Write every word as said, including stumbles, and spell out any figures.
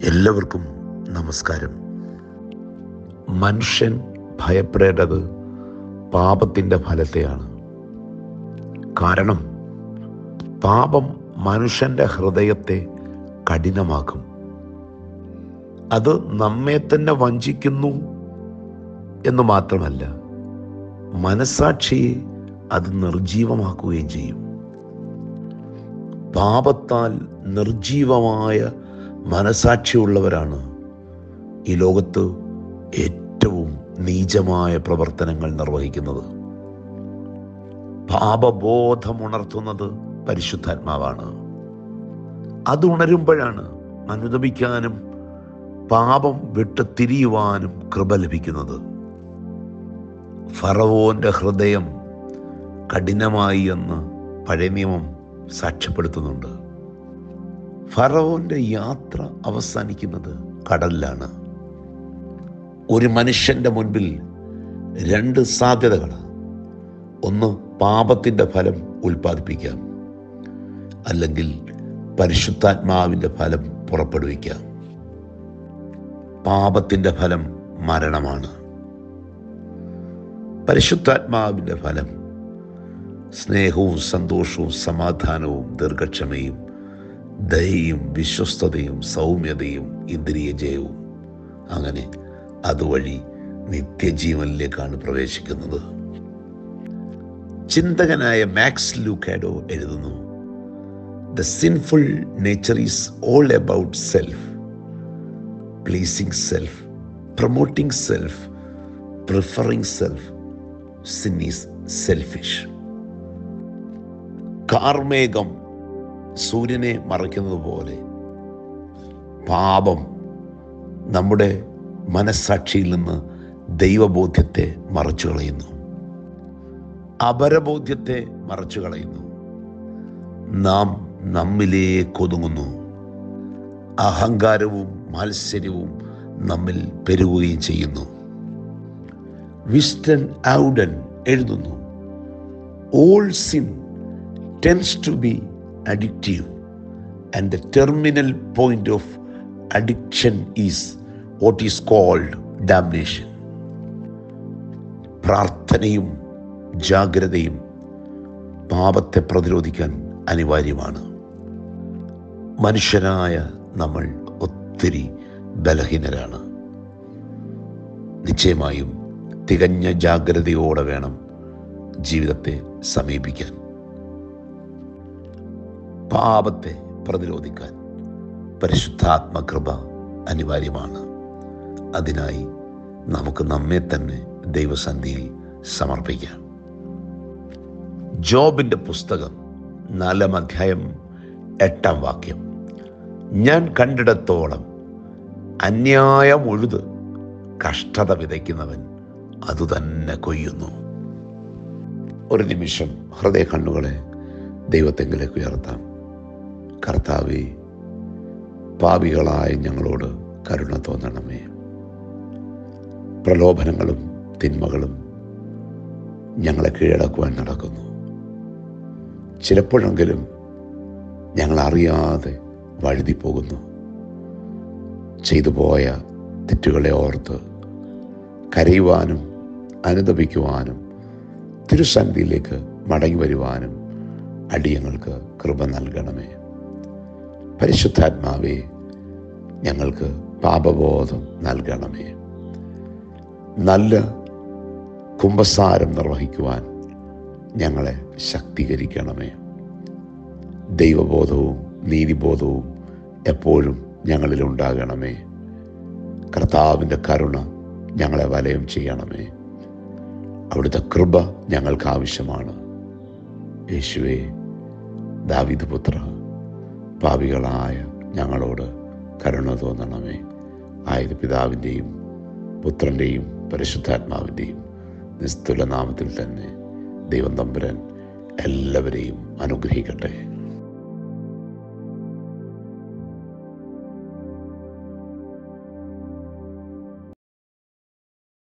എല്ലാവർക്കും നമസ്കാരം. മനുഷ്യൻ ഭയപ്പെടേണ്ടത് പാപത്തിൻ്റെ ഫലത്തെയാണ്. കാരണം പാപം മനുഷ്യൻ്റെ ഹൃദയത്തെ കഠിനമാക്കും. അത് നമ്മെ തന്നെ വഞ്ചിക്കുന്നു എന്ന് മാത്രമല്ല, മനസ്സാക്ഷിയെ അത് നിർജീവമാക്കുകയും ചെയ്യും. പാപത്താൽ നിർജീവമായ മനസാക്ഷിയുള്ളവരാണ് ഈ ലോകത്ത് ഏറ്റവും നീചമായ പ്രവർത്തനങ്ങൾ നിർവഹിക്കുന്നത്. പാപബോധമുണർത്തുന്നത് പരിശുദ്ധാത്മാവാണ്. അത് ഉണരുമ്പോഴാണ് അനുദപിക്കാനും പാപം വിട്ട് തിരിയുവാനും കൃപ ലഭിക്കുന്നത്. ഫറവോന്റെ ഹൃദയം കഠിനമായി എന്ന് പഴയ നിയമം സാക്ഷ്യപ്പെടുത്തുന്നുണ്ട്. ഫറവോന്റെ യാത്ര അവസാനിക്കുന്നത് കടലിലാണ്. ഒരു മനുഷ്യന്റെ മുൻപിൽ രണ്ട് സാധ്യതകളാണ്. ഒന്ന്, പാപത്തിൻ്റെ ഫലം ഉൽപ്പാദിപ്പിക്കാം, അല്ലെങ്കിൽ പരിശുദ്ധാത്മാവിൻ്റെ ഫലം പുറപ്പെടുവിക്കാം. പാപത്തിൻ്റെ ഫലം മരണമാണ്. പരിശുദ്ധാത്മാവിൻ്റെ ഫലം സ്നേഹവും സന്തോഷവും സമാധാനവും ദീർഘക്ഷമയും ദയയും വിശ്വസ്തതയും സൗമ്യതയും ഇന്ദ്രിയ ജയവും. അങ്ങനെ അതുവഴി നിത്യജീവനിലേക്കാണ് പ്രവേശിക്കുന്നത്. ചിന്തകനായ മാക്സ് ലൂക്കാഡോ എഴുതുന്നു, the sinful nature is all about self, pleasing self, promoting self, preferring self. Sin is selfish. കാർമേഘം സൂര്യനെ മറയ്ക്കുന്നത് പോലെ പാപം നമ്മുടെ മനസ്സാക്ഷിയിൽ നിന്ന് ദൈവബോധ്യത്തെ മറച്ചു കളയുന്നു, അപരബോധ്യത്തെ മറച്ചു കളയുന്നു. നാം നമ്മിലേക്ക് ഒതുങ്ങുന്നു. അഹങ്കാരവും മാത്സര്യവും നമ്മിൽ പെരുകുകയും ചെയ്യുന്നു. വിസ്റ്റൺ ഔഡൻ എഴുതുന്നു, all sin tends to be addictive, and the terminal point of addiction is what is called damnation. പ്രാർത്ഥനയും ജാഗ്രതയും പാപത്തെ പ്രതിരോധിക്കാൻ അനിവാര്യമാണ്. മനുഷ്യനായ നമ്മൾ ഒത്തിരി ബലഹീനരാണ്. നിശ്ചയമായും തികഞ്ഞ ജാഗ്രതയോടെ വേണം ജീവിതത്തെ സമീപിക്കാൻ. പാപത്തെ പ്രതിരോധിക്കാൻ പരിശുദ്ധാത്മകൃപ അനിവാര്യമാണ്. അതിനായി നമുക്ക് നമ്മെ തന്നെ ദൈവസന്നിധിയിൽ സമർപ്പിക്കാം. ജോബിന്റെ പുസ്തകം നാലാം അധ്യായം എട്ടാം വാക്യം, ഞാൻ കണ്ടിടത്തോളം അന്യായം ഉഴുത് കഷ്ടത വിതയ്ക്കുന്നവൻ അതുതന്നെ കൊയ്യുന്നു. ഒരു നിമിഷം ഹൃദയ കണ്ണുകളെ ദൈവത്തെങ്കിലേക്ക് ഉയർത്താം. കർത്താവേ, പാപികളായ ഞങ്ങളോട് കരുണ തോന്നണമേ. പ്രലോഭനങ്ങളും തിന്മകളും ഞങ്ങളെ കീഴടക്കുവാൻ നടക്കുന്നു. ചിലപ്പോഴെങ്കിലും ഞങ്ങൾ അറിയാതെ വഴുതി പോകുന്നു. ചെയ്തു പോയ തെറ്റുകളെ ഓർത്ത് കരയുവാനും അനുദപിക്കുവാനും തിരുസന്നിധിയിലേക്ക് മടങ്ങി വരുവാനും അടിയങ്ങൾക്ക് കൃപ നൽകണമേ. പരിശുദ്ധാത്മാവേ, ഞങ്ങൾക്ക് പാപബോധം നൽകണമേ. നല്ല കുമ്പസാരം നിർവഹിക്കുവാൻ ഞങ്ങളെ ശക്തീകരിക്കണമേ. ദൈവബോധവും നീതിബോധവും എപ്പോഴും ഞങ്ങളിലുണ്ടാകണമേ. കർത്താവിൻ്റെ കരുണ ഞങ്ങളെ വലയം ചെയ്യണമേ. അവിടുത്തെ കൃപ ഞങ്ങൾക്ക് ആവശ്യമാണ്. യേശുവേ, ദാവീദ് പുത്ര, പാപികളായ ഞങ്ങളോട് കരുണ തോന്നണമേ. ആയത് പിതാവിൻ്റെയും പുത്രൻ്റെയും പരിശുദ്ധാത്മാവിൻ്റെയും നിസ്തുല നാമത്തിൽ തന്നെ ദൈവം തമ്പുരാൻ എല്ലാവരെയും അനുഗ്രഹിക്കട്ടെ.